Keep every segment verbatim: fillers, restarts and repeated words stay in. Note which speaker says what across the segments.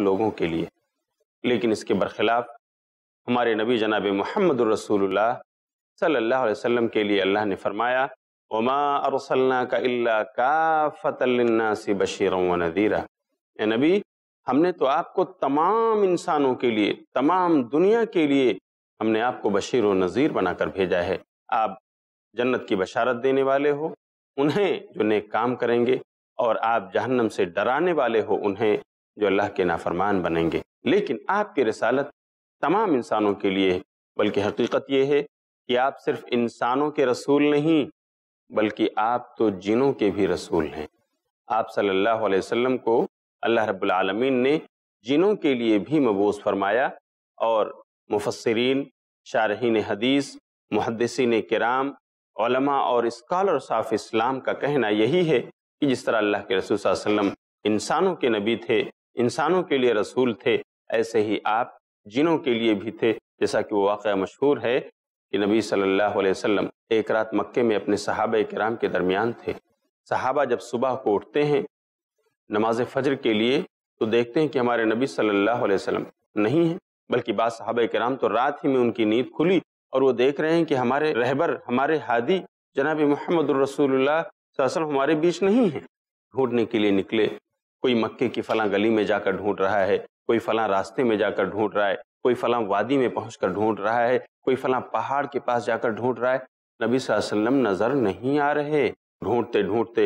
Speaker 1: لوگوں کے لیے، لیکن اس کے برخلاف ہمارے نبی جناب محمد الرسول اللہ صلی اللہ علیہ وسلم کے لیے اللہ نے فرمایا وَمَا أَرْسَلْنَاكَ إِلَّا كَافَّةً لِلنَّاسِ بَشِيرًا وَنَذِيرًا، اے نبی ہم نے تو آپ کو تمام انسانوں کے لیے، تمام دنیا کے لیے ہم نے آپ کو بشیر و نذیر بنا کر بھیجا ہے۔ آپ جنت کی بشارت دینے والے ہو انہیں جو نیک کام کریں گے، اور آپ جہنم سے ڈرانے والے ہو انہیں جو اللہ کے نافرمان بنیں گے۔ لیکن آپ کی رسالت تمام انسانوں کے لیے ہے، بلکہ حقیقت یہ ہے کہ آپ صرف انسانوں کے رسول نہیں بلکہ آپ تو جنوں کے بھی رسول ہیں۔ آپ صلی اللہ علیہ وسلم کو اللہ رب العالمین نے جنوں کے لیے بھی مبعوث فرمایا، اور مفسرین، شارحین حدیث، محدثین کرام، علماء اور اسکالرس آف اسلام کا کہنا یہی ہے کہ جس طرح اللہ کے رسول صلی اللہ علیہ وسلم انسانوں کے نبی تھے، انسانوں کے لیے رسول تھے، ایسے ہی آپ جنوں کے لیے بھی تھے۔ جیسا کہ وہ واقعہ مشہور ہے کہ نبی صلی اللہ علیہ وسلم ایک رات مکے میں اپنے صحابہ کرام کے درمیان تھے۔ صحابہ جب صبح کو اٹھتے ہیں نماز فجر کے لیے تو دیکھتے ہیں کہ ہمارے نبی صلی اللہ علیہ وسلم نہیں ہیں، بلکہ بعض صحابہ کرام تو رات ہی میں ان کی نیند کھلی اور وہ دیکھ رہے ہیں کہ ہمارے رہبر، ہمارے ہادی جناب محمد الرسول اللہ صلی اللہ علیہ وسلم ہمارے بیچ نہیں ہیں۔ ڈھونڈنے کے لیے نکلے، کوئی مکے کی فلاں گلی میں جا کر ڈھونڈ رہا ہے، کوئی فلاں راستے میں جا کر ڈھونڈ رہا ہے، کوئی فلاں وادی میں پہنچ کر ڈھونڈ رہا ہے، کوئی فلاں پہاڑ کے پاس جا کر ڈھونڈ رہا ہے، نبی صلی اللہ علیہ وسلم نظر نہیں آ رہے۔ ڈھونڈتے ڈھونڈتے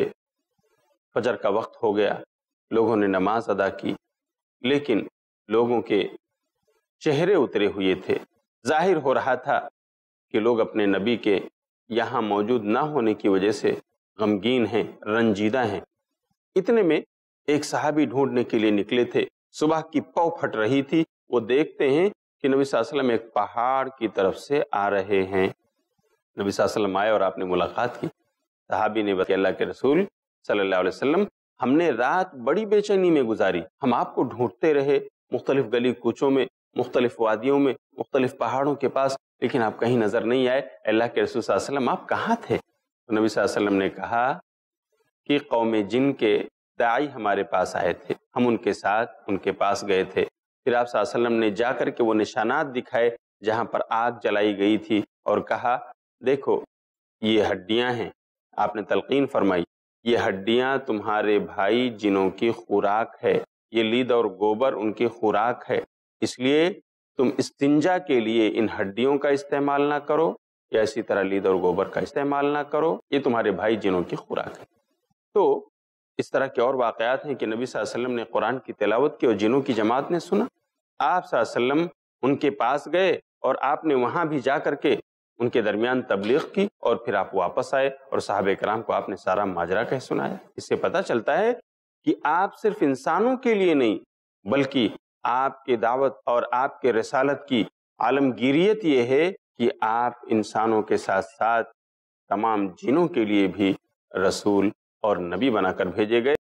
Speaker 1: فجر کا وقت ہو گیا، لوگوں نے نماز ادا کی، لیکن لوگوں کے چہرے اترے ہوئے تھے۔ ظاہر ہو رہا تھا کہ لوگ اپنے نبی کے یہاں موجود نہ ہونے کی وجہ سے غمگین ہیں، رنجیدہ ہیں۔ اتنے میں ایک صحابی ڈھونڈنے کے لیے نکلے تھے، صبح کی پاؤ پھٹ رہی تھی، وہ دیکھتے ہیں کہ نبی صلی اللہ علیہ وسلم ایک پہاڑ کی طرف سے آ رہے ہیں۔ نبی صلی اللہ علیہ وسلم آئے اور آپ نے ملاقات کی۔ صحابی نے بتایا اللہ کے رسول صلی اللہ علیہ وسلم ہم نے رات بڑی بے چینی میں گزاری، ہم آپ کو ڈھونڈتے رہے مختلف گلی کوچوں میں، مختلف وادیوں میں، مختلف پہاڑوں کے پاس، لیکن آپ کہیں نظر نہیں آئے۔ اللہ کے رسول صلی اللہ علیہ وسلم آپ کہاں تھے؟ تو نبی صلی اللہ علیہ وسلم نے کہا کہ قوم جن کے داعی ہمارے پاس آئے تھے، ہم ان کے ساتھ ان کے پاس گئے تھے۔ پھر آپ صلی اللہ علیہ وسلم نے جا کر کے وہ نشانات دکھائے جہاں پر آگ جلائی گئی تھی، اور کہا دیکھو یہ ہڈیاں ہیں۔ آپ نے تلقین فرمائی یہ ہڈیاں تمہارے بھائی جنوں کی خوراک ہے، یہ لید اور گوبر ان کی خوراک ہے، اس لیے تم استنجا کے لیے ان ہڈیوں کا استعمال نہ کرو یا اسی طرح لید اور گوبر کا استعمال نہ کرو، یہ تمہارے بھائی جنوں کی خوراک ہے۔ تو اس طرح کے اور واقعات ہیں کہ نبی صلی اللہ علیہ وسلم نے قرآن کی تلاوت کی اور جنوں کی جماعت نے سنا۔ آپ صلی اللہ علیہ وسلم ان کے پاس گئے اور آپ نے وہاں بھی جا کر کے ان کے درمیان تبلیغ کی، اور پھر آپ واپس آئے اور صحابہ کرام کو آپ نے سارا ماجرا کہہ سنایا۔ اس سے پتہ چلتا ہے کہ آپ صرف انسانوں کے لیے نہیں بلکہ آپ کی دعوت اور آپ کے رسالت کی عالمگیریت یہ ہے کہ آپ انسانوں کے ساتھ ساتھ تمام جنوں کے لیے بھی رسول اور نبی بنا کر بھیجے گئے۔